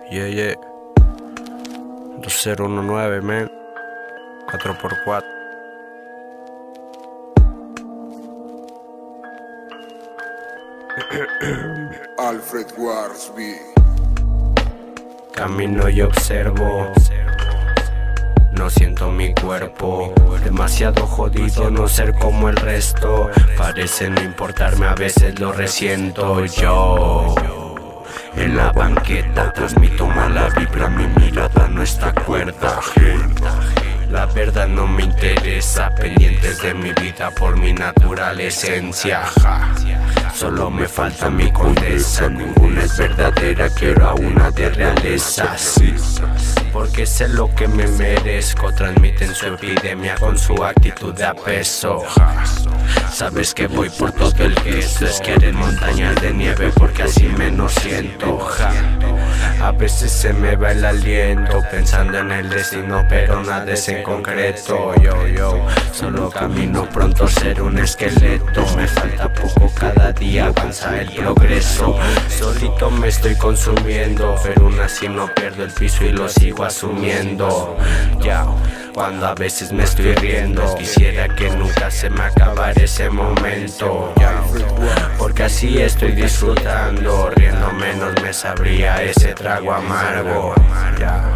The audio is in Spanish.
Yeah. 2019, man. 4x4. Alfred Warsby. Camino y observo. No siento mi cuerpo, demasiado jodido no ser como el resto. Parece no importarme, a veces lo resiento. Yo en la banqueta transmito mala vibra, mi mirada no está cuerda. La verdad no me interesa, pendientes de mi vida por mi natural esencia. Solo me falta mi condesa, ninguna es verdadera, quiero a una de realeza. Sí, porque sé lo que me merezco, transmiten su epidemia con su actitud de apeso. Sabes que voy por todo el queso, es que quieren montañas de nieve porque así menos siento. A veces se me va el aliento pensando en el destino, pero nada es en concreto. Yo solo camino, pronto ser un esqueleto. Me falta poco, cada día avanza el progreso. Solito me estoy consumiendo, pero aún así no pierdo el piso y lo sigo asumiendo. Ya, cuando a veces me estoy riendo, quisiera que nunca se me acabara ese momento. Porque así estoy disfrutando, riendo menos me sabría ese trago amargo.